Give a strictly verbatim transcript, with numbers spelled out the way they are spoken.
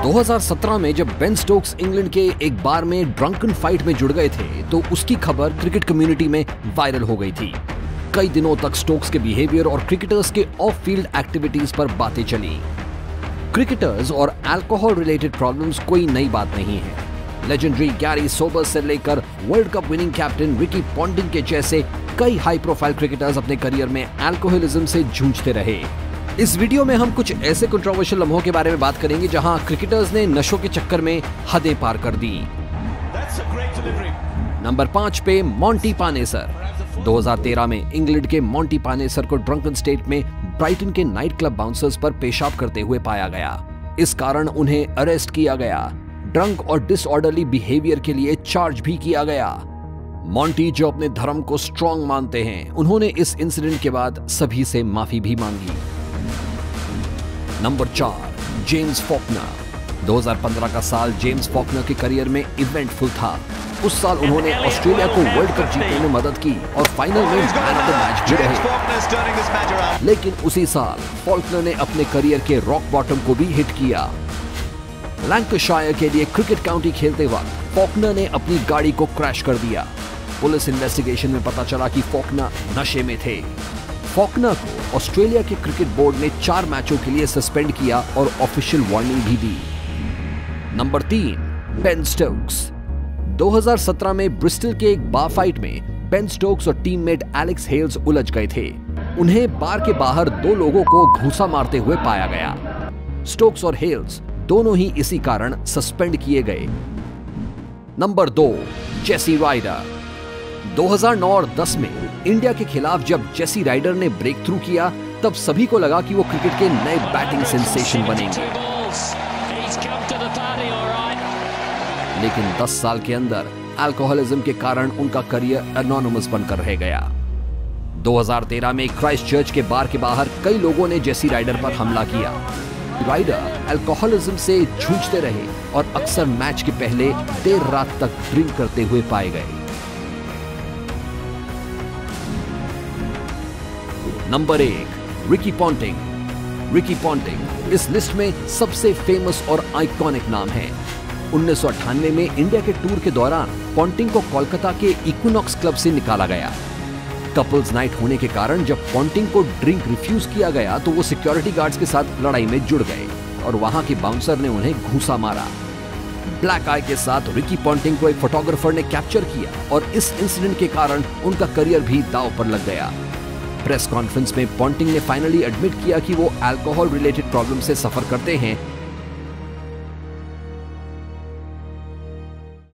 दो हज़ार सत्रह में जब बेन स्टोक्स इंग्लैंड के एक बार में ड्रंकन फाइट में जुड़ गए थे तो उसकी खबर क्रिकेट कम्युनिटी में वायरल हो गई थी। कई दिनों तक स्टोक्स के बिहेवियर और क्रिकेटर्स के ऑफ फील्ड एक्टिविटीज पर बातें चली। क्रिकेटर्स और अल्कोहल रिलेटेड प्रॉब्लम्स कोई नई बात नहीं है। लेजेंडरी गैरी सोबर्स से लेकर world cup winning captain Ricky Ponting के जैसे कई हाई प्रोफाइल क्रिकेटर्स अपने करियर में अल्कोहलिज्म से जूझते रहे। इस वीडियो में हम कुछ ऐसे कंट्रोवर्शियल लम्हों के बारे में बात करेंगे जहां क्रिकेटर्स ने नशों के चक्कर में हदें पार कर दी। नंबर पांच पे मॉन्टी पानेसर। दो हज़ार तेरह में इंग्लैंड के मॉन्टी पानेसर को ड्रंकन स्टेट में ब्राइटन के नाइट क्लब बाउंसर्स पर पेशाब करते हुए पाया गया। इस कारण उन्हें अरेस्ट किया गया। ड्रंक और डिसऑर्डरली बिहेवियर के लिए चार्ज भी किया गया। मॉन्टी, जो अपने धर्म को स्ट्रॉन्ग मानते हैं, उन्होंने इस इंसिडेंट के बाद सभी से माफी भी मांगी। नंबर चार, जेम्स फॉकनर। दो हज़ार पंद्रह का साल जेम्स फॉकनर के करियर में इवेंटफुल था। उस साल उन्होंने ऑस्ट्रेलिया को वर्ल्ड कप जीतने में मदद की और फाइनल में मैन ऑफ द मैच भी रहे। लेकिन उसी साल फॉकनर ने अपने करियर के रॉक बॉटम को भी हिट किया। लैंकाशायर के लिए क्रिकेट काउंटी खेलते वक्त फॉकनर ने अपनी गाड़ी को क्रैश कर दिया। पुलिस इन्वेस्टिगेशन में पता चला कि फॉकनर नशे में थे। फॉकनर को ऑस्ट्रेलिया के क्रिकेट बोर्ड ने चार मैचों के लिए सस्पेंड किया और ऑफिशियल वार्निंग भी दी। नंबर तीन, बेन स्टोक्स। दो हज़ार सत्रह में ब्रिस्टल के एक बार फाइट में बेन स्टोक्स और टीममेट एलेक्स हेल्स उलझ गए थे। उन्हें बार के बाहर दो लोगों को घूंसा मारते हुए पाया गया। स्टोक्स और हेल्स दोनों ही इसी कारण सस्पेंड किए गए। नंबर दो, जेसी राइडर। दो हज़ार नौ और दस में इंडिया के खिलाफ जब जेसी राइडर ने ब्रेक थ्रू किया तब सभी को लगा कि वो क्रिकेट के नए बैटिंग सेंसेशन बनेंगे। लेकिन दस साल के अंदर अल्कोहलिज्म के कारण उनका करियर एनोनिमस बनकर रह गया। दो हज़ार तेरह में क्राइस्ट चर्च के बार के बाहर कई लोगों ने जेसी राइडर पर हमला किया। राइडर अल्कोहलिज्म से जूझते रहे और अक्सर मैच के पहले देर रात तक ड्रिंक करते हुए पाए गए। नंबर एक, रिकी पॉन्टिंग। रिकी पॉन्टिंग इस लिस्ट में सबसे फेमस और आइकॉनिक नाम है। उन्नीस सौ अट्ठानवे में इंडिया के टूर के दौरान पॉन्टिंग को कोलकाता के इक्विनॉक्स क्लब से निकाला गया। कपल्स नाइट होने के कारण जब पॉन्टिंग को ड्रिंक रिफ्यूज किया गया तो वो सिक्योरिटी गार्ड्स के साथ लड़ाई में जुड़ गए और वहां के बाउंसर ने उन्हें घूंसा मारा। ब्लैक आई के साथ रिकी पॉन्टिंग को एक फोटोग्राफर ने कैप्चर किया और इस इंसिडेंट के कारण उनका करियर भी दांव पर लग गया। प्रेस कॉन्फ्रेंस में पॉन्टिंग ने फाइनली एडमिट किया कि वो अल्कोहल रिलेटेड प्रॉब्लम से सफर करते हैं